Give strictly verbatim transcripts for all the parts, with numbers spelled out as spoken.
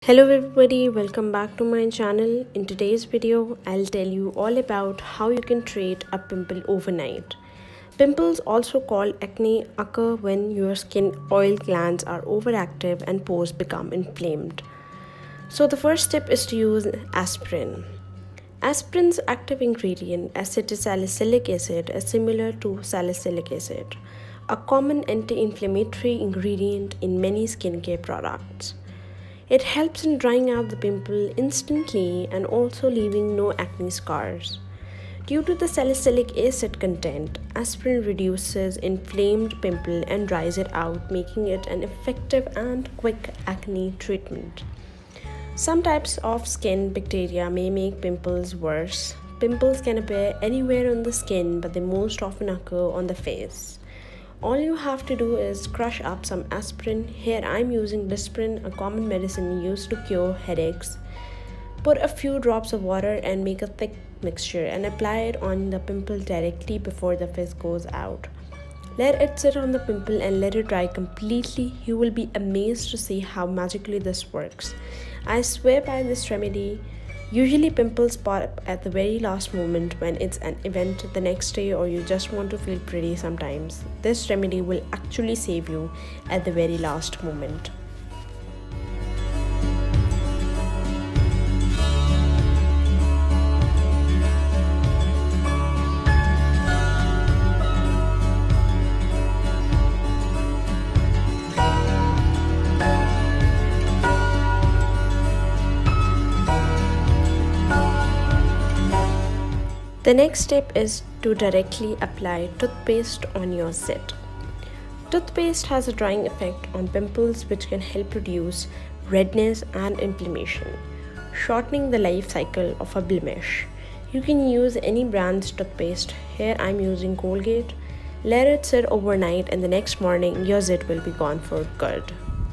Hello everybody, welcome back to my channel. In today's video, I'll tell you all about how you can treat a pimple overnight. Pimples, also called acne, occur when your skin oil glands are overactive and pores become inflamed. So the first step is to use aspirin. Aspirin's active ingredient, acetylsalicylic acid, is similar to salicylic acid, a common anti-inflammatory ingredient in many skincare products. It helps in drying out the pimple instantly and also leaving no acne scars. Due to the salicylic acid content, aspirin reduces inflamed pimple and dries it out, making it an effective and quick acne treatment. Some types of skin bacteria may make pimples worse. Pimples can appear anywhere on the skin, but they most often occur on the face. All you have to do is crush up some aspirin. Here I'm using Disprin, a common medicine used to cure headaches. Put a few drops of water and make a thick mixture and apply it on the pimple directly before the fizz goes out. Let it sit on the pimple and let it dry completely. You will be amazed to see how magically this works. I swear by this remedy. Usually pimples pop up at the very last moment when it's an event the next day or you just want to feel pretty sometimes. This remedy will actually save you at the very last moment. The next step is to directly apply toothpaste on your zit. Toothpaste has a drying effect on pimples which can help reduce redness and inflammation, shortening the life cycle of a blemish. You can use any brand's toothpaste. Here I'm using Colgate. Let it sit overnight and the next morning your zit will be gone for good.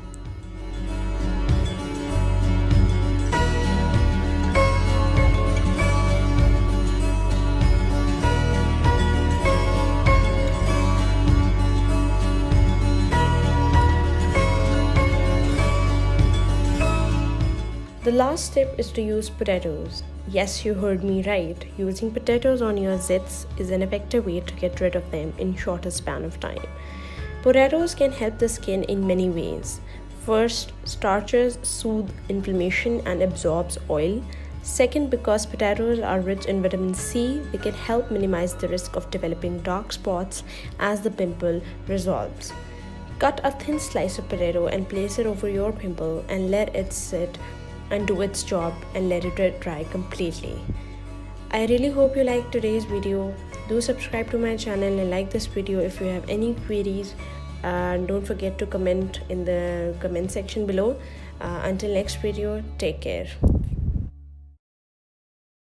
The last step is to use potatoes. Yes, you heard me right. Using potatoes on your zits is an effective way to get rid of them in shorter span of time. Potatoes can help the skin in many ways. First, starches soothe inflammation and absorbs oil. Second, because potatoes are rich in vitamin C, they can help minimize the risk of developing dark spots as the pimple resolves. Cut a thin slice of potato and place it over your pimple and let it sit and do its job and let it dry completely. I really hope you liked today's video. Do subscribe to my channel and like this video if you have any queries, and don't forget to comment in the comment section below. Uh, until next video, take care.